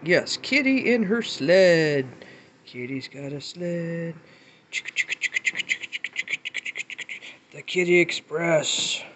Yes, Kitty in her sled. Kitty's got a sled. The Kitty Express.